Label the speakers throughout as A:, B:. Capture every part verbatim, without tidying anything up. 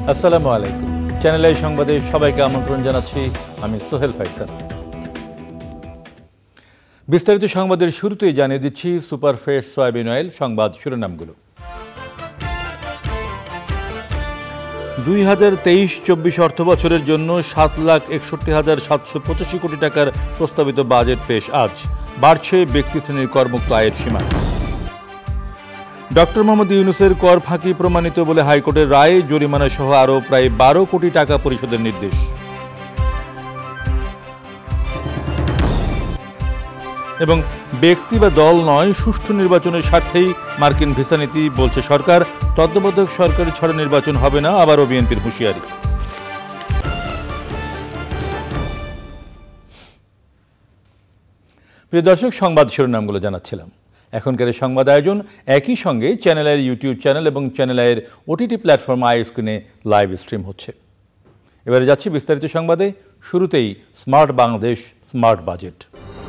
A: আসসালামু আলাইকুম। Channel I সংবাদে সবাইকে আমন্ত্রণ জানাচ্ছি, আমি সোহেল ফাইসাল। বিস্তারিত সংবাদের শুরুতেই জানিয়ে দিচ্ছি সুপার ফ্রেশ সয়াবিন অয়েল সংবাদ শিরোনামগুলো। দুই হাজার তেইশ চব্বিশ অর্থ বছরের জন্য সাত লাখ একষট্টি হাজার সাতশো পঁচাশি কোটি টাকার প্রস্তাবিত বাজেট পেশ আজ। বাড়ছে ব্যক্তি শ্রেণীর করমুক্ত আয়ের সীমা। ডক্টর মোহাম্মদ ইউনূসের কর ফাঁকি প্রমাণিত বলে হাইকোর্টের রায়, জরিমানা সহ আরও প্রায় বারো কোটি টাকা পরিশোধের নির্দেশ। এবং ব্যক্তি বা দল নয়, সুষ্ঠু নির্বাচনের স্বার্থেই মার্কিন ভিসা নীতি, বলছে সরকার। তত্ত্বাবধায়ক সরকারি ছাড়া নির্বাচন হবে না, আবারও বিএনপির হুঁশিয়ারি। প্রিয় দর্শক, সংবাদ শিরোনামগুলো জানাচ্ছিলাম। এখনকার সংবাদ আয়োজন একই সঙ্গে চ্যানেল আইয়ের ইউটিউব চ্যানেল এবং চ্যানেল আইয়ের ওটিটি প্ল্যাটফর্ম আই স্ক্রিনে লাইভ স্ট্রিম হচ্ছে। এবারে যাচ্ছি বিস্তারিত সংবাদে। শুরুতেই স্মার্ট বাংলাদেশ, স্মার্ট বাজেট।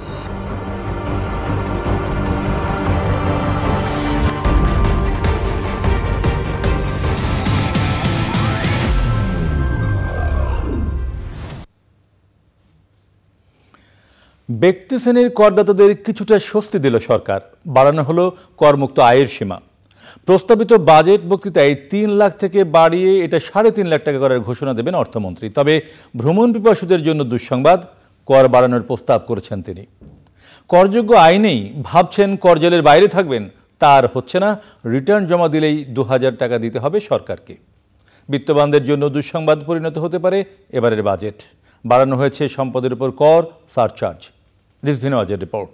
A: ব্যক্তি শ্রেণীর করদাতাদের কিছুটা স্বস্তি দিল সরকার। বাড়ানো হলো করমুক্ত আয়ের সীমা। প্রস্তাবিত বাজেট বক্তৃতায় তিন লাখ থেকে বাড়িয়ে এটা সাড়ে তিন লাখ টাকা করার ঘোষণা দেবেন অর্থমন্ত্রী। তবে ভ্রমণ পিপাসুদের জন্য দুঃসংবাদ, কর বাড়ানোর প্রস্তাব করেছেন তিনি। করযোগ্য আইনেই ভাবছেন কর জেলের বাইরে থাকবেন, তার হচ্ছে না। রিটার্ন জমা দিলেই দু হাজার টাকা দিতে হবে সরকারকে। বিত্তবানদের জন্য দুঃসংবাদ পরিণত হতে পারে এবারের বাজেট। বাড়ানো হয়েছে সম্পদের উপর কর, সারচার্জ। রিপোর্ট।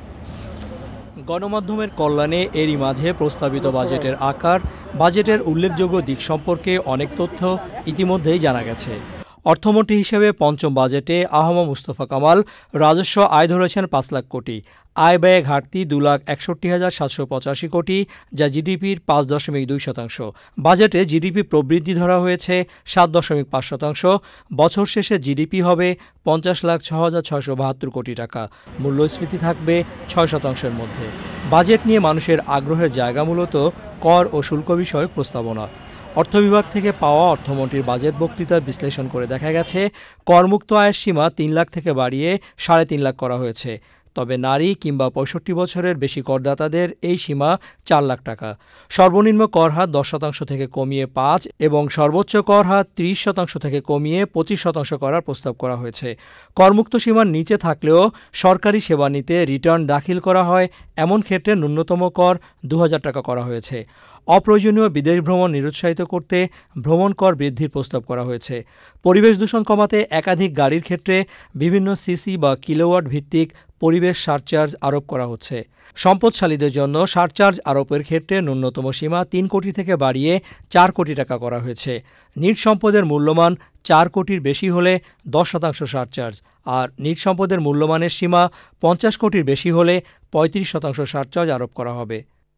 B: গণমাধ্যমের কল্যাণে এরই মাঝে প্রস্তাবিত বাজেটের আকার, বাজেটের উল্লেখযোগ্য দিক সম্পর্কে অনেক তথ্য ইতিমধ্যেই জানা গেছে। অর্থমন্ত্রী হিসেবে পঞ্চম বাজেটে আহম মুস্তফা কামাল রাজস্ব আয় ধরেছেন পাঁচ লাখ কোটি। আয় ব্যয়ে ঘাটতি দু লাখ একষট্টি হাজার সাতশো পঁচাশি কোটি, যা জিডিপির পাঁচ দশমিক দুই শতাংশ। বাজেটে জিডিপি প্রবৃদ্ধি ধরা হয়েছে সাত দশমিক পাঁচ শতাংশ। বছর শেষে জিডিপি হবে পঞ্চাশ লাখ ছ হাজার ছয়শো বাহাত্তর কোটি টাকা। মূল্যস্ফীতি থাকবে ছয় শতাংশের মধ্যে। বাজেট নিয়ে মানুষের আগ্রহের জায়গা মূলত কর ও শুল্ক বিষয়ক প্রস্তাবনা। অর্থ বিভাগ থেকে পাওয়া অর্থমন্ত্রীর বাজেট বক্তৃতা বিশ্লেষণ করে দেখা গেছে, করমুক্ত আয়ের সীমা তিন লাখ থেকে বাড়িয়ে সাড়ে তিন লাখ করা হয়েছে। তবে নারী কিংবা পঁয়ষট্টি বছরের বেশি করদাতাদের এই সীমা চার লাখ টাকা। সর্বনিম্ন কর হার দশ শতাংশ থেকে কমিয়ে পাঁচ এবং সর্বোচ্চ কর হার ত্রিশ শতাংশ থেকে কমিয়ে পঁচিশ শতাংশ করার প্রস্তাব করা হয়েছে। করমুক্ত সীমার নিচে থাকলেও সরকারি সেবা নিতে রিটার্ন দাখিল করা হয়, এমন ক্ষেত্রে ন্যূনতম কর দু হাজার টাকা করা হয়েছে। অপ্রয়োজনীয় বিদেশ ভ্রমণ নিরুৎসাহিত করতে ভ্রমণ কর বৃদ্ধির প্রস্তাব করা হয়েছে। পরিবেশ দূষণ কমাতে একাধিক গাড়ির ক্ষেত্রে বিভিন্ন সিসি বা কিলোওয়াট ভিত্তিক পরিবেশ সারচার্জ আরোপ করা হচ্ছে। সম্পদশালীদের জন্য সারচার্জ আরোপের ক্ষেত্রে ন্যূনতম সীমা তিন কোটি থেকে বাড়িয়ে চার কোটি টাকা করা হয়েছে। নিট সম্পদের মূল্যমান চার কোটির বেশি হলে দশ শতাংশ সারচার্জ, আর নিট সম্পদের মূল্যমানের সীমা পঞ্চাশ কোটির বেশি হলে পঁয়ত্রিশ শতাংশ সারচার্জ আরোপ করা হবে।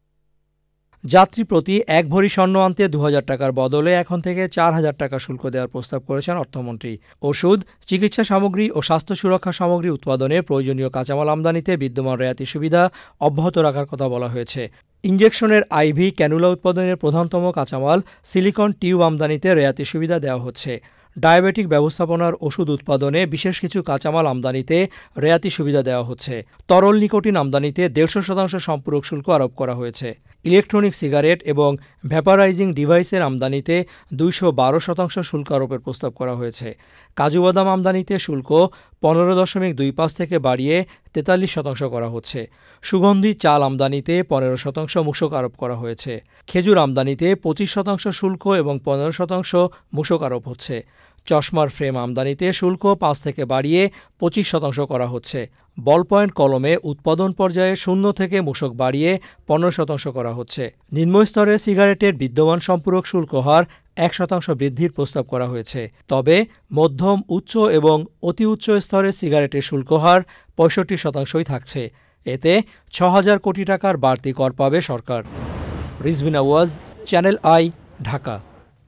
B: যাত্রী প্রতি এক ভরি স্বর্ণ আনতে দু হাজার টাকার বদলে এখন থেকে চার হাজার টাকা শুল্ক দেওয়ার প্রস্তাব করেছেন অর্থমন্ত্রী। ওষুধ, চিকিৎসা সামগ্রী ও স্বাস্থ্য সুরক্ষা সামগ্রী উৎপাদনে প্রয়োজনীয় কাঁচামাল আমদানিতে বিদ্যমান রেয়াতি সুবিধা অব্যাহত রাখার কথা বলা হয়েছে। ইনজেকশনের আইভি ক্যানুলা উৎপাদনের প্রধানতম কাঁচামাল সিলিকন টিউব আমদানিতে রেয়াতি সুবিধা দেওয়া হচ্ছে। ডায়াবেটিক ব্যবস্থাপনার ওষুধ উৎপাদনে বিশেষ কিছু কাঁচামাল আমদানিতে রেয়াতি সুবিধা দেওয়া হচ্ছে। তরল নিকোটিন আমদানিতে দেড়শো শতাংশ সম্পূরক শুল্ক আরোপ করা হয়েছে। ইলেকট্রনিক সিগারেট এবং ভ্যাপারাইজিং ডিভাইসের আমদানিতে দুইশো বারো শতাংশ শুল্ক আরোপের প্রস্তাব করা হয়েছে। কাজু বাদাম আমদানিতে শুল্ক পনেরো দশমিক দুই পাঁচ থেকে বাড়িয়ে তেতাল্লিশ শতাংশ করা হচ্ছে। সুগন্ধি চাল আমদানিতে পনেরো শতাংশ মূসক আরোপ করা হয়েছে। খেজুর আমদানিতে পঁচিশ শতাংশ শুল্ক এবং পনেরো শতাংশ মূসক আরোপ হচ্ছে। চশমার ফ্রেম আমদানিতে শুল্ক পাঁচ থেকে বাড়িয়ে পঁচিশ শতাংশ করা হচ্ছে। বল পয়েন্ট কলমে উৎপাদন পর্যায়ে শূন্য থেকে মূসক বাড়িয়ে পনেরো শতাংশ করা হচ্ছে। নিম্নস্তরের সিগারেটের বিদ্যমান সম্পূরক শুল্ক হার এক শতাংশ বৃদ্ধির প্রস্তাব করা হয়েছে। তবে মধ্যম, উচ্চ এবং অতি উচ্চ স্তরের সিগারেটের শুল্ক হার পঁয়ষট্টি শতাংশই থাকছে। এতে ছ হাজার কোটি টাকার বাড়তি কর পাবে সরকার। Rizvina Waz, channel i, Dhaka.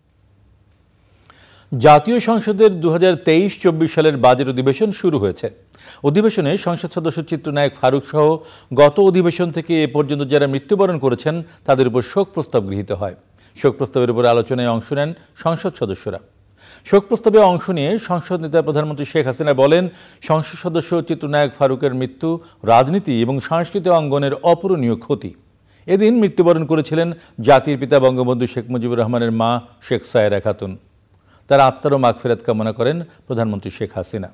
A: জাতীয় সংসদের দু হাজার তেইশ চব্বিশ সালের বাজেট অধিবেশন শুরু হয়েছে। অধিবেশনে সংসদ সদস্য চিত্রনায়ক ফারুক সহ গত অধিবেশন থেকে এ পর্যন্ত যারা মৃত্যুবরণ করেছেন তাদের উপর শোক প্রস্তাব গৃহীত হয়। শোক প্রস্তাবের উপরে আলোচনায় অংশ নেন সংসদ সদস্যরা। শোক প্রস্তাবে অংশ নিয়ে সংসদ নেতা প্রধানমন্ত্রী শেখ হাসিনা বলেন, সংসদ সদস্য চিত্রনায়ক ফারুকের মৃত্যু রাজনীতি এবং সাংস্কৃতিক অঙ্গনের অপূরণীয় ক্ষতি। এদিন মৃত্যুবরণ করেছিলেন জাতির পিতা বঙ্গবন্ধু শেখ মুজিবুর রহমানের মা শেখ সায়েরা খাতুন। তার আত্মারও মাগফিরাত কামনা করেন প্রধানমন্ত্রী শেখ হাসিনা।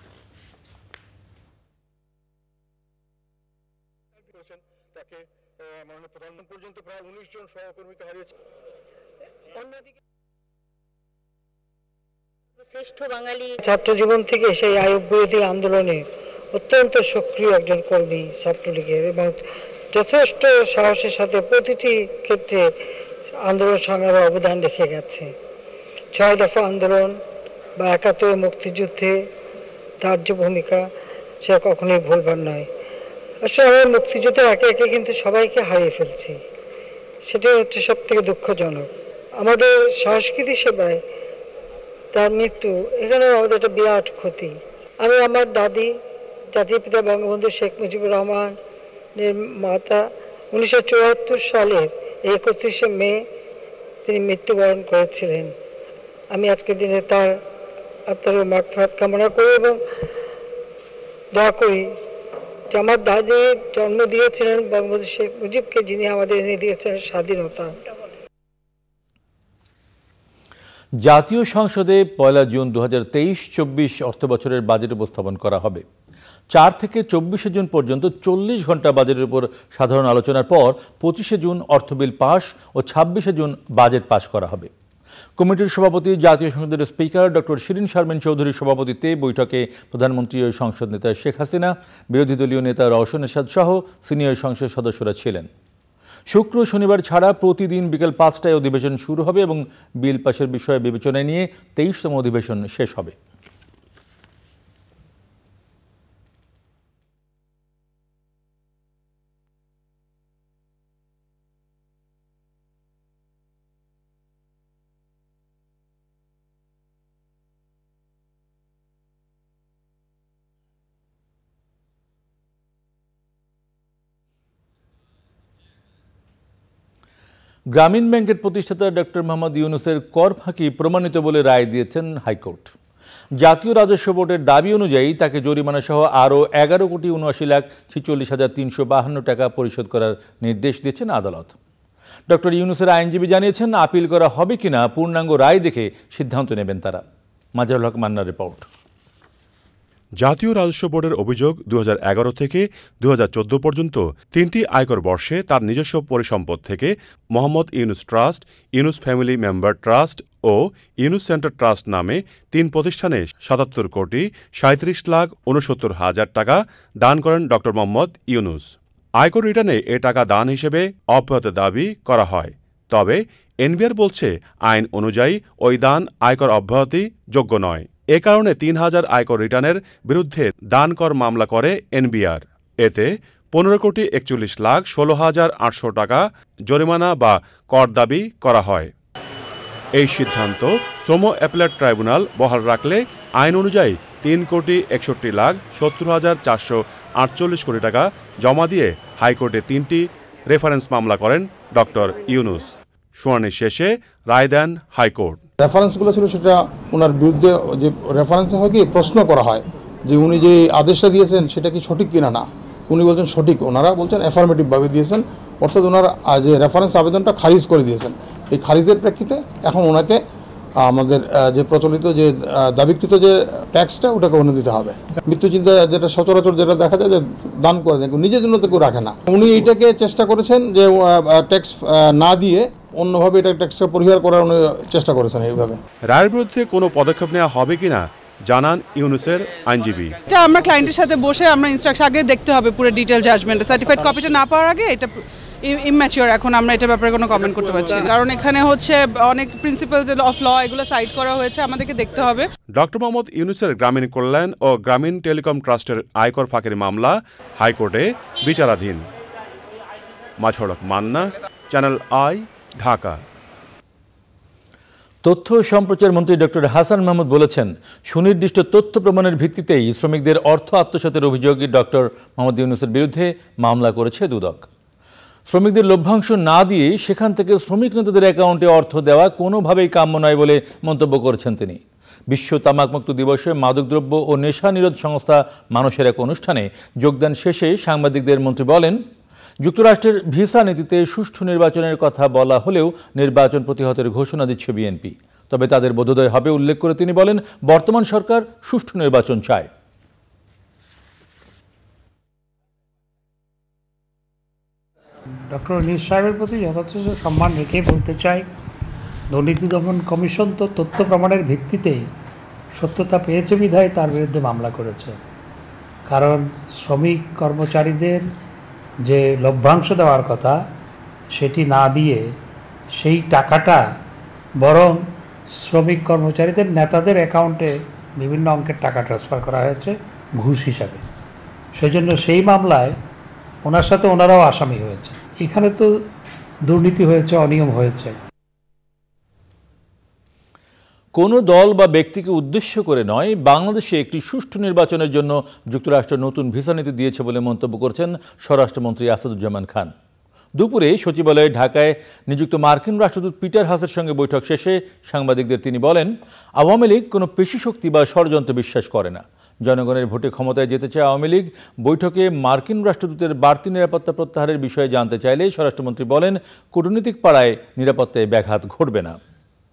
C: শ্রেষ্ঠ বাঙালি ছাত্র জীবন থেকে সেই আইয়ুব বিরোধী আন্দোলনে অত্যন্ত সক্রিয় একজন কর্মী ছাত্রলীগের, এবং যথেষ্ট সাহসের সাথে প্রতিটি ক্ষেত্রে আন্দোলন সংগ্রামে অবদান রেখে গেছে। ছয় দফা আন্দোলন বা একাত্তরের মুক্তিযুদ্ধে তার যে ভূমিকা সে কখনোই ভুলবার নয়। আসলে আমরা মুক্তিযুদ্ধের একে একে কিন্তু সবাইকে হারিয়ে ফেলছি, সেটাই হচ্ছে সব থেকে দুঃখজনক। আমাদের সংস্কৃতি সেবায় তার মৃত্যু এখানে আমাদের একটা বিরাট ক্ষতি। আমি আমার দাদি জাতির পিতা বঙ্গবন্ধু শেখ মুজিবুর রহমানের মাতা উনিশশো চুয়াত্তর সালের একত্রিশে মে তিনি মৃত্যুবরণ করেছিলেন। আমি আজকের দিনে তার আত্মার মাগফিরাত কামনা করি এবং দোয়া করি যে আমার দাদি জন্ম দিয়েছিলেন বঙ্গবন্ধু শেখ মুজিবকে, যিনি আমাদের এনে দিয়েছেন স্বাধীনতা।
A: জাতীয় সংসদে পয়লা জুন দু হাজার তেইশ চব্বিশ অর্থ বছরের বাজেট উপস্থাপন করা হবে। চার থেকে চব্বিশে জুন পর্যন্ত চল্লিশ ঘন্টা বাজেটের উপর সাধারণ আলোচনার পর পঁচিশে জুন অর্থ বিল পাশ ও ছাব্বিশে জুন বাজেট পাশ করা হবে। কমিটির সভাপতি জাতীয় সংসদের স্পিকার ডক্টর শিরিন শারমিন চৌধুরীর সভাপতিত্বে বৈঠকে প্রধানমন্ত্রী ও সংসদ নেতা শেখ হাসিনা, বিরোধী দলীয় নেতা রওশন এরশাদ সহ সিনিয়র সংসদ সদস্যরা ছিলেন। শুক্র শনিবার ছাড়া প্রতিদিন বিকেল পাঁচটায় অধিবেশন শুরু হবে এবং বিল পাশের বিষয়ে বিবেচনায় নিয়ে তেইশতম অধিবেশন শেষ হবে। গ্রামীণ ব্যাংকের প্রতিষ্ঠাতা ডক্টর মোহাম্মদ ইউনুসের কর ফাঁকি প্রমাণিত বলে রায় দিয়েছেন হাইকোর্ট। জাতীয় রাজস্ব বোর্ডের দাবি অনুযায়ী তাকে জরিমানা সহ আরও এগারো কোটি উনআশি লাখ ছিচল্লিশ হাজার তিনশো বাহান্ন টাকা পরিশোধ করার নির্দেশ দিয়েছেন আদালত। ডক্টর ইউনুসের আইনজীবী জানিয়েছেন, আপিল করা হবে কিনা পূর্ণাঙ্গ রায় দেখে সিদ্ধান্ত নেবেন তারা। মাজারুল হক মান্নার রিপোর্ট।
D: জাতীয় রাজস্ব বোর্ডের অভিযোগ দু হাজার এগারো থেকে দু হাজার চোদ্দ পর্যন্ত তিনটি আয়কর বর্ষে তার নিজস্ব পরিসম্পদ থেকে Mohammad Yunus trust, Yunus family member trust ও ইউনুস সেন্টার ট্রাস্ট নামে তিন প্রতিষ্ঠানে সাতাত্তর কোটি সাঁত্রিশ লাখ উনসত্তর হাজার টাকা দান করেন ড মোহাম্মদ ইউনুস। আয়কর রিটার্নে এ টাকা দান হিসেবে অব্যাহত দাবি করা হয়। তবে এনবিআর বলছে, আইন অনুযায়ী ওই দান আয়কর অব্যাহতি যোগ্য নয়। এ কারণে তিন হাজার আয়কর রিটার্নের বিরুদ্ধে দান কর মামলা করে এনবিআর। এতে পনেরো কোটি একচল্লিশ লাখ ষোলো হাজার আটশো টাকা জরিমানা বা কর দাবি করা হয়। এই সিদ্ধান্ত শ্রম অ্যাপিলেট ট্রাইব্যুনাল বহাল রাখলে আইন অনুযায়ী তিন কোটি একষট্টি লাখ সত্তর হাজার চারশো আটচল্লিশ কোটি টাকা জমা দিয়ে হাইকোর্টে তিনটি রেফারেন্স মামলা করেন ডক্টর ইউনুস। শুনানি শেষে রায় দেন হাইকোর্ট।
E: রেফারেন্সগুলো ছিল সেটা ওনার বিরুদ্ধে যে রেফারেন্স হয় কি প্রশ্ন করা হয় যে উনি যে আদেশটা দিয়েছেন সেটা কি সঠিক কিনা না। উনি বলছেন সঠিক, ওনারা বলছেন অ্যাফার্মেটিভভাবে দিয়েছেন, অর্থাৎ ওনার যে রেফারেন্স আবেদনটা খারিজ করে দিয়েছেন। এই খারিজের প্রেক্ষিতে এখন ওনাকে আমাদের যে প্রচলিত যে দাবিকৃত যে ট্যাক্সটা ওটাকে উনি দিতে হবে। মৃত্যু চিন্তা যেটা সচরাচর যেটা দেখা যায় যে দান করে দেয়, নিজের জন্য তো কেউ রাখে না। উনি এইটাকে চেষ্টা করেছেন যে ট্যাক্স না দিয়ে অন্যভাবে এটা ট্যাক্সটা পরিহার করার উনি চেষ্টা করেছেন। এইভাবে
D: রায়ের বিরুদ্ধে কোনো পদক্ষেপ নেওয়া হবে কিনা জানান ইউনুসের আইনজীবী।
F: এটা আমরা ক্লায়েন্টের সাথে বসে আমরা ইনস্ট্রাকশন আগে দেখতে হবে পুরো ডিটেল জাজমেন্ট। সার্টিফাইড কপিটা না পাওয়ার আগে এটা ইম্যাচিওর, এখন আমরা এটা ব্যাপারে কোনো কমেন্ট করতে পারছি না, কারণ এখানে হচ্ছে অনেক প্রিন্সিপালস অফ ল এগুলো সাইড করা হয়েছে, আমাদেরকে দেখতে হবে।
D: ডক্টর মোহাম্মদ ইউনুসের গ্রামীণ কল্যাণ ও গ্রামীণ টেলিকম ট্রাস্টের আয়কর ফাঁকির মামলা হাইকোর্টে বিচারাধীন। মাছড়ক মান্না, চ্যানেল আই, ঢাকা।
A: তথ্য সম্প্রচার মন্ত্রী ডক্টর হাসান মাহমুদ বলেছেন, সুনির্দিষ্ট তথ্য প্রমাণের ভিত্তিতেই শ্রমিকদের অর্থ আত্মসাতের অভিযোগে ডক্টর মোহাম্মদ ইউনুসের বিরুদ্ধে মামলা করেছে দুদক। শ্রমিকদের লভ্যাংশ না দিয়ে সেখান থেকে শ্রমিক নেতাদের অ্যাকাউন্টে অর্থ দেওয়া কোনোভাবেই কাম্য নয় বলে মন্তব্য করেছেন তিনি। বিশ্ব তামাকমুক্ত দিবসে মাদকদ্রব্য ও নেশা নিরোধ সংস্থা মানুষের এক অনুষ্ঠানে যোগদান শেষে সাংবাদিকদের মন্ত্রী বলেন, যুক্তরাষ্ট্রের ভিসা নীতিতে সুষ্ঠু নির্বাচনের কথা বলা হলেও নির্বাচন প্রতিহতের ঘোষণা দিচ্ছে বিএনপি। তবে তাদের বোধোদয় হবে উল্লেখ করে তিনি বলেন, বর্তমান সরকার সুষ্ঠু নির্বাচন চায়।
G: ডক্টর ইউনূস সাহেবের প্রতি যথাযথ সম্মান রেখে বলতে চাই, দুর্নীতি দমন কমিশন তো তথ্য প্রমাণের ভিত্তিতে সত্যতা পেয়েছে বিধায় তার বিরুদ্ধে মামলা করেছে। কারণ শ্রমিক কর্মচারীদের যে লভ্যাংশ দেওয়ার কথা সেটি না দিয়ে সেই টাকাটা বরং শ্রমিক কর্মচারীদের নেতাদের অ্যাকাউন্টে বিভিন্ন অঙ্কের টাকা ট্রান্সফার করা হয়েছে ঘুষ হিসাবে। সেই জন্য সেই মামলায় ওনার সাথে ওনারাও আসামি হয়েছে। এখানে তো দুর্নীতি হয়েছে, অনিয়ম হয়েছে।
A: কোনো দল বা ব্যক্তিকে উদ্দেশ্য করে নয়, বাংলাদেশে একটি সুষ্ঠু নির্বাচনের জন্য যুক্তরাষ্ট্র নতুন ভিসা নীতি দিয়েছে বলে মন্তব্য করেছেন স্বরাষ্ট্রমন্ত্রী আসাদুজ্জামান খান। দুপুরে সচিবালয়ে ঢাকায় নিযুক্ত মার্কিন রাষ্ট্রদূত পিটার হাসের সঙ্গে বৈঠক শেষে সাংবাদিকদের তিনি বলেন, আওয়ামী লীগ কোনো পেশিশক্তি বা ষড়যন্ত্র বিশ্বাস করে না। জনগণের ভোটে ক্ষমতায় যেতে চায় আওয়ামী লীগ। বৈঠকে মার্কিন রাষ্ট্রদূতের বাড়তি নিরাপত্তা প্রত্যাহারের বিষয়ে জানতে চাইলে স্বরাষ্ট্রমন্ত্রী বলেন, কূটনৈতিক পাড়ায় নিরাপত্তায় ব্যাঘাত ঘটবে না।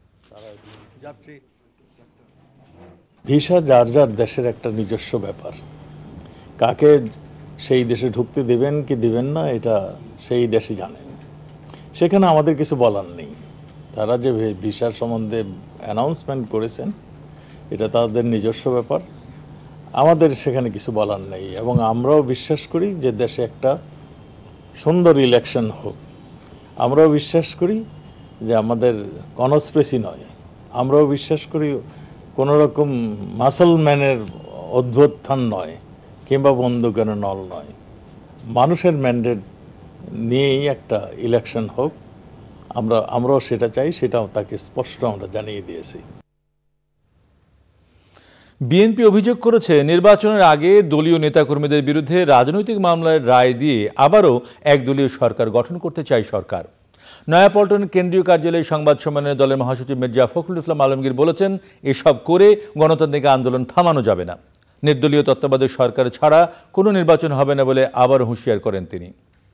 H: ভিসা যার যার দেশের একটা নিজস্ব ব্যাপার, কাকে সেই দেশে ঢুকতে দেবেন কি দিবেন না এটা সেই দেশই জানেন। সেখানে আমাদের কিছু বলার নেই। তারা যে ভিসার সম্বন্ধে অ্যানাউন্সমেন্ট করেছেন এটা তাদের নিজস্ব ব্যাপার, আমাদের সেখানে কিছু বলার নেই। এবং আমরাও বিশ্বাস করি যে দেশে একটা সুন্দর ইলেকশন হোক। আমরাও বিশ্বাস করি যে আমাদের কনস্পিরেসি নয়। আমরাও বিশ্বাস করি কোনো রকম মাসলম্যানের অভ্যুত্থান নয় কিংবা বন্দুকের নল নয়। মানুষের ম্যান্ডেট নিয়েই একটা ইলেকশন হোক, আমরা আমরাও সেটা চাই, সেটাও তাকে স্পষ্ট আমরা জানিয়ে দিয়েছি।
A: বিএনপি অভিযোগ করেছে, নির্বাচনের আগে দলীয় নেতাকর্মীদের বিরুদ্ধে রাজনৈতিক মামলার রায় দিয়ে আবারও একদলীয় সরকার গঠন করতে চায় সরকার। নয়াপল্টন কেন্দ্রীয় কার্যালয়ে সংবাদ সম্মেলনে দলের মহাসচিব মির্জা ফখরুল ইসলাম আলমগীর বলেছেন, এসব করে গণতান্ত্রিক আন্দোলন থামানো যাবে না। নির্দলীয় তত্ত্বাবধায়ক সরকার ছাড়া কোনো নির্বাচন হবে না বলে আবারও হুঁশিয়ার করেন তিনি।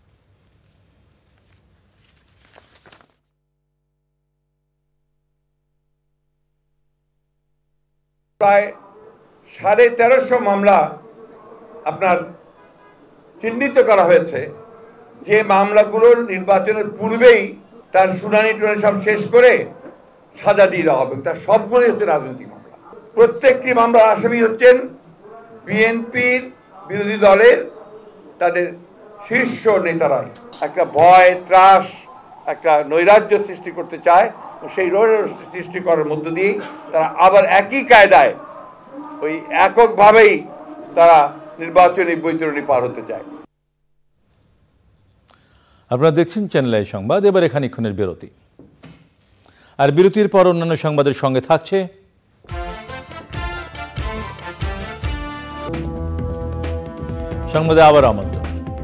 I: প্রায় সাড়ে তেরোশো মামলা আপনার চিহ্নিত করা হয়েছে, যে মামলাগুলো নির্বাচনের পূর্বেই তার শুনানি টুনানি সব শেষ করে সাজা দিয়ে দেওয়া হবে। তার সবগুলোই হচ্ছে রাজনৈতিক মামলা। প্রত্যেকটি মামলার আসামি হচ্ছেন বিএনপির বিরোধী দলের তাদের শীর্ষ নেতারাই। একটা ভয়, ত্রাস, একটা নৈরাজ্য সৃষ্টি করতে চায়। সেই নৈরাজ্য সৃষ্টি করার মধ্য দিয়েই তারা আবার একই কায়দায় ওই এককভাবেই তারা নির্বাচনী বৈতরণী পার হতে চায়।
A: আপনারা দেখছেন চ্যানেল আই সংবাদ। এবারে খানিকক্ষণের বিরতি, আর বিরতির পর অন্যান্য সংবাদের সঙ্গে থাকছে সংবাদে আবার আমন্ত্রণ।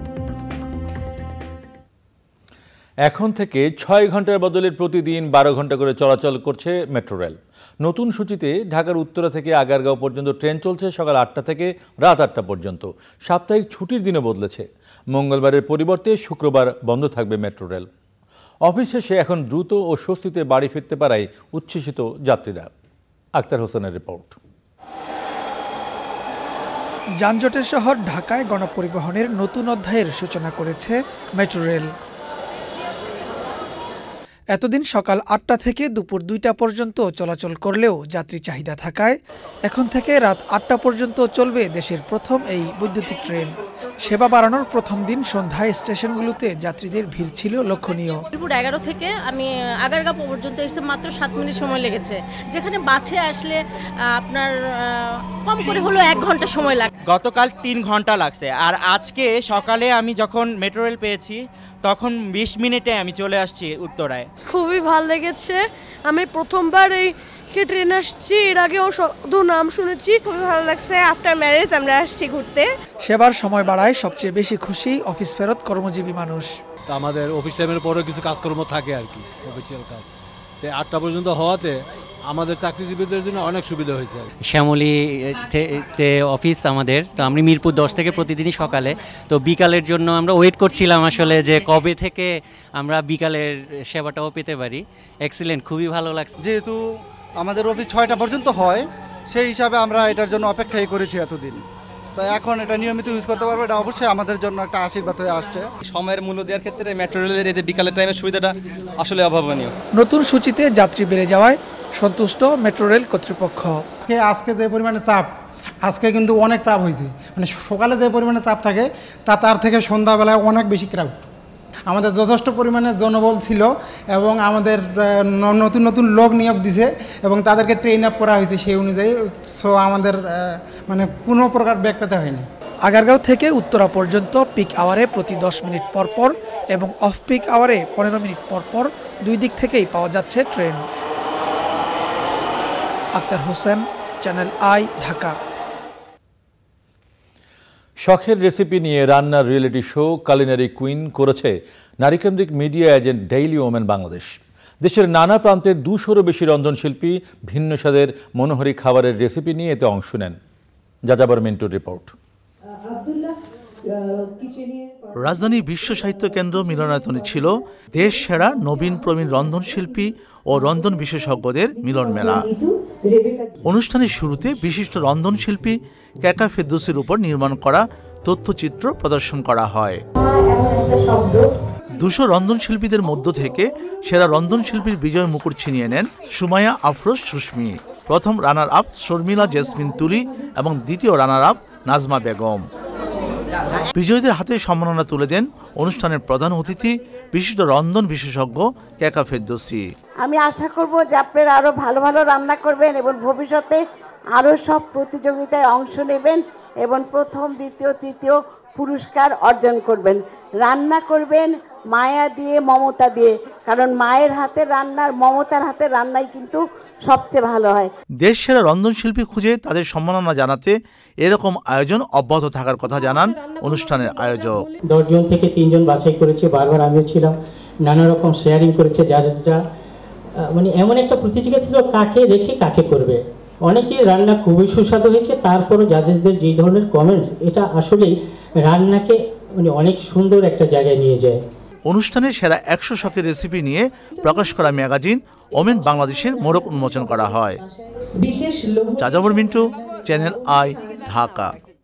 A: এখন থেকে ছয় ঘন্টার বদলে প্রতিদিন বারো ঘন্টা করে চলাচল করছে মেট্রো রেল। নতুন সূচিতে ঢাকার উত্তরা থেকে আগারগাঁও পর্যন্ত ট্রেন চলছে সকাল আটটা থেকে রাত আটটা পর্যন্ত। সাপ্তাহিক ছুটির দিনও বদলেছে। মঙ্গলবারের পরিবর্তে শুক্রবার বন্ধ থাকবে মেট্রো রেল। অফিস শেষে এখন দ্রুত ও স্বস্তিতে বাড়ি ফিরতে পারায় উচ্ছ্বসিত যাত্রীরা। আক্তার হোসেনের রিপোর্ট।
J: যানজটের শহর ঢাকায় গণপরিবহনের নতুন অধ্যায়ের সূচনা করেছে মেট্রো রেল। এতদিন সকাল আটটা থেকে দুপুর দুইটা পর্যন্ত চলাচল করলেও যাত্রী চাহিদা থাকায় এখন থেকে রাত আটটা পর্যন্ত চলবে দেশের প্রথম এই বৈদ্যুতিক ট্রেন। সেবা বাড়ানোর প্রথম দিন সন্ধ্যায় স্টেশনগুলোতে যাত্রীদের ভিড় ছিল লক্ষণীয়।
K: দুপুর এগারো থেকে আমি আগারগাঁও পর্যন্ত এসে মাত্র সাত মিনিট সময় লেগেছে, যেখানে বাসে আসলে আপনার কম করে হলো এক ঘন্টা সময় লাগে।
L: গতকাল তিন ঘন্টা লাগছে, আর আজকে সকালে আমি যখন মেট্রো রেল পেয়েছি তখন বিশ মিনিটে আমি চলে আসছি উত্তরায়।
M: খুবই ভালো লেগেছে। আমি প্রথমবার এই ট্রেন আসছি, এর আগেও শুধু নাম শুনেছি।
N: খুবই ভালো লাগছে। আফটার ম্যারেজ আমরা আসছি ঘুরতে।
J: সেবার সময় বাড়ায় সবচেয়ে বেশি খুশি অফিস ফেরত কর্মজীবী মানুষ।
O: তা আমাদের অফিস টাইমের পরেও কিছু কাজকর্ম থাকে আর কি, অফিসিয়াল কাজ। তো আটটা পর্যন্ত হওয়াতে আমাদের চাকরিজীবীদের জন্য অনেক সুবিধা হয়েছে।
P: শ্যামলীতে অফিস আমাদের, তো আমি মিরপুর দশ থেকে প্রতিদিনই সকালে, তো বিকালের জন্য আমরা ওয়েট করছিলাম আসলে যে কবে থেকে আমরা বিকালের সেবাটাও পেতে পারি। এক্সিলেন্ট, খুবই ভালো লাগছে।
Q: যেহেতু আমাদের অফিস ছয়টা পর্যন্ত হয়, সেই হিসাবে আমরা এটার জন্য অপেক্ষাই করেছি এতদিন, তো এখন এটা নিয়মিত ইউজ করতে পারবো, এটা অবশ্যই আমাদের জন্য একটা আশীর্বাদ হয়ে আসছে।
R: সময়ের মূল্য দেওয়ার ক্ষেত্রে মেট্রো রেলের এই যে বিকালের টাইমের সুবিধাটা আসলে অভাবনীয়।
J: নতুন সূচিতে যাত্রী বেড়ে যাওয়ায় সন্তুষ্ট মেট্রো রেল কর্তৃপক্ষ।
S: আজকে যে পরিমাণে চাপ, আজকে কিন্তু অনেক চাপ হয়েছে, মানে সকালে যে পরিমাণে চাপ থাকে তা তার থেকে সন্ধ্যাবেলায় অনেক বেশি ক্রাউড। আমাদের যথেষ্ট পরিমাণে জনবল ছিল এবং আমাদের নতুন নতুন লোক নিয়োগ দিছে এবং তাদেরকে ট্রেন আপ করা হয়েছে সেই অনুযায়ী। সো আমাদের মানে কোনো প্রকার ব্যাগ পেতে হয়নি।
J: আগারগাঁও থেকে উত্তরা পর্যন্ত পিক আওয়ারে প্রতি দশ মিনিট পর পর এবং অফ পিক আওয়ারে পনেরো মিনিট পর পর দুই দিক থেকেই পাওয়া যাচ্ছে train. Akter Hossain, channel i, Dhaka.
A: শখের রেসিপি নিয়ে রান্নার রিয়েলিটি শো কালিনারি কুইন করেছে নারীকেন্দ্রিক media agent daily women Bangladesh. দেশের নানা প্রান্তের দুশোরও বেশি রন্ধনশিল্পী ভিন্ন স্বাদের মনোহরী খাবারের রেসিপি নিয়ে এতে অংশ নেন। যাযাবর মিন্টুর রিপোর্ট।
T: রাজধানীর বিশ্ব সাহিত্য কেন্দ্র মিলনায়তনে ছিল দেশ সেরা নবীন প্রবীণ রন্ধনশিল্পী ও রন্ধন বিশেষজ্ঞদের মিলন মেলা। অনুষ্ঠানের শুরুতে বিশিষ্ট রন্ধনশিল্পী ক্যাকা ফেরদৌসির উপর নির্মাণ করা তথ্যচিত্র প্রদর্শন করা হয়। দুশো রন্ধনশিল্পীদের মধ্য থেকে সেরা রন্ধনশিল্পীর বিজয় মুকুট ছিনিয়ে নেন সুমাইয়া আফরোজ সুস্মি, প্রথম রানার আপ শর্মিলা জেসমিন তুলি এবং দ্বিতীয় রানার আপ নাজমা বেগম। বিজয়ীদের হাতে সম্মাননা তুলে দেন অনুষ্ঠানের প্রধান অতিথি বিশিষ্ট রন্ধন বিশেষজ্ঞ ক্যাকা ফেরদৌসি।
U: আমি আশা করব যে আপনারা আরো ভালো ভালো রান্না করবেন এবং ভবিষ্যতে আরো সব প্রতিযোগিতায় অংশ নেবেন এবং প্রথম, দ্বিতীয়, তৃতীয় পুরস্কার অর্জন করবেন। রান্না করবেন মায়া দিয়ে, মমতা দিয়ে, কারণ মায়ের হাতে রান্নার, মমতার হাতে রান্নাই কিন্তু সবচেয়ে ভালো হয়।
T: দেশ সেরা রন্ধনশিল্পী খুঁজে তাদের সম্মাননা জানাতে এরকম আয়োজন অব্যাহত থাকার কথা জানান অনুষ্ঠানের আয়োজক।
V: দশজন থেকে তিনজন বাছাই করেছে, বারবার আমিও ছিলাম, নানা রকম শেয়ারিং করেছে জাজেসরা। মানে এমন একটা প্রতিযোগিতা ছিল কাকে রেখে কাকে করবে। অনেকে রান্না খুবই সুস্বাদু হয়েছে, তারপরও জাজেসদের যেই ধরনের কমেন্টস, এটা আসলেই রান্নাকে মানে অনেক সুন্দর একটা জায়গায় নিয়ে যায়।
T: অনুষ্ঠানে সেরা একশো শখের রেসিপি নিয়ে প্রকাশ করা ম্যাগাজিন ওমেন বাংলাদেশের মোড়ক উন্মোচন করা হয়। যাযাবর মিন্টু, চ্যানেল আই, ঢাকা।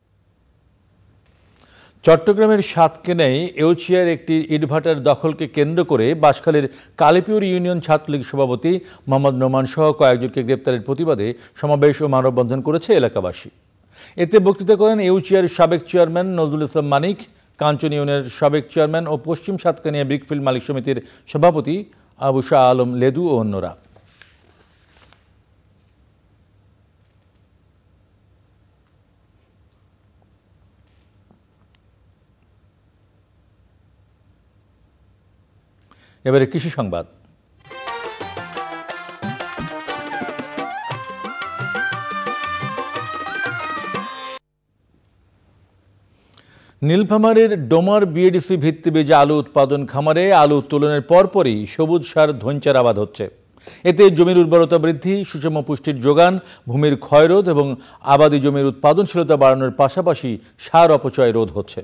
A: চট্টগ্রামের সাতকেনায় এউচিয়ার একটি ইটভাটার দখলকে কেন্দ্র করে বাঁশখালীর কালীপুর ইউনিয়ন ছাত্রলীগ সভাপতি মোহাম্মদ নোমান সহ কয়েকজনকে গ্রেপ্তারের প্রতিবাদে সমাবেশ ও মানববন্ধন করেছে এলাকাবাসী। এতে বক্তৃতা করেন এউচিয়ার সাবেক চেয়ারম্যান নজরুল ইসলাম মানিক, কাঞ্চন ইউনিয়নের সাবেক চেয়ারম্যান ও পশ্চিম সাতকানিয়া ব্রিকফিল্ড মালিক সমিতির সভাপতি আবু শাহ আলম লেদু ও অন্যরা। এবারে কৃষি সংবাদ। নীলফামারীর ডোমার বিএডিসি ভিত্তিবীজ আলু উৎপাদন খামারে আলু উত্তোলনের পরপরই সবুজ সার ধৈঞ্চার আবাদ হচ্ছে। এতে জমির উর্বরতা বৃদ্ধি, সুষম পুষ্টির যোগান, ভূমির ক্ষয়রোধ এবং আবাদি জমির উৎপাদনশীলতা বাড়ানোর পাশাপাশি সার অপচয় রোধ হচ্ছে।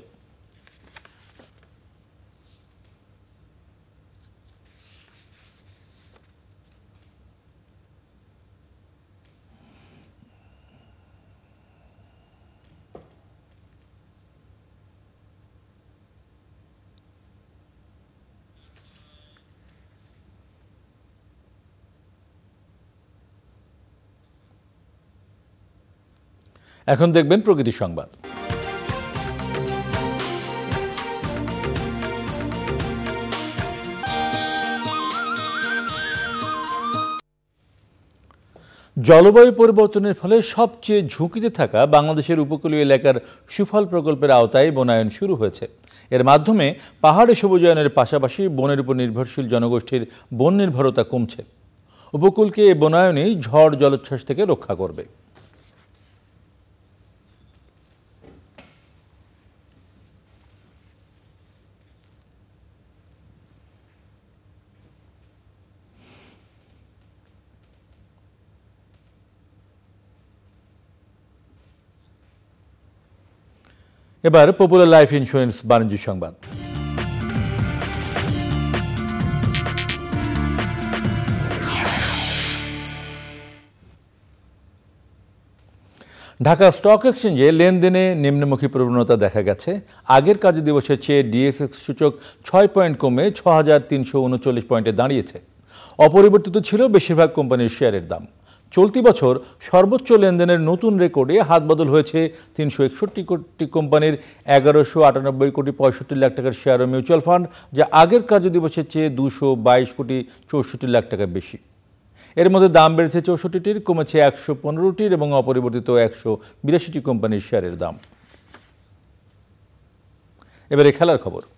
A: এখন দেখবেন প্রকৃতি সংবাদ। জলবায়ু পরিবর্তনের ফলে সবচেয়ে ঝুঁকিতে থাকা বাংলাদেশের উপকূলীয় এলাকার সুফল প্রকল্পের আওতায় বনায়ন শুরু হয়েছে। এর মাধ্যমে পাহাড়ে সবুজায়নের পাশাপাশি বনের উপর নির্ভরশীল জনগোষ্ঠীর বন নির্ভরতা কমছে। উপকূলকে এই বনায়নই ঝড় জলোচ্ছ্বাস থেকে রক্ষা করবে। এবার পপুলার লাইফ ইন্স্যুরেন্স বাণিজ্য সংবাদ। ঢাকা স্টক এক্সচেঞ্জে লেনদেনে নিম্নমুখী প্রবণতা দেখা গেছে। আগের কার্যদিবসের চেয়ে ডিএসএক্স সূচক ছয় পয়েন্ট কমে ছ হাজার তিনশো উনচল্লিশ পয়েন্টে দাঁড়িয়েছে। অপরিবর্তিত ছিল বেশিরভাগ কোম্পানির শেয়ারের দাম। চলতি বছর সর্বোচ্চ লেনদেনের নতুন রেকর্ডে হাতবদল হয়েছে তিনশো একষট্টি কোটি কোম্পানির এগারোশো আটানব্বই কোটি পঁয়ষট্টি লাখ টাকার শেয়ার ও মিউচুয়াল ফান্ড, যা আগের কার্যদিবসের চেয়ে দুশো বাইশ কোটি চৌষট্টি লাখ টাকা বেশি। এর মধ্যে দাম বেড়েছে চৌষট্টিটির, কমেছে একশো পনেরোটির এবং অপরিবর্তিত একশো বিরাশিটি কোম্পানির শেয়ারের দাম। এবারে খেলার খবর।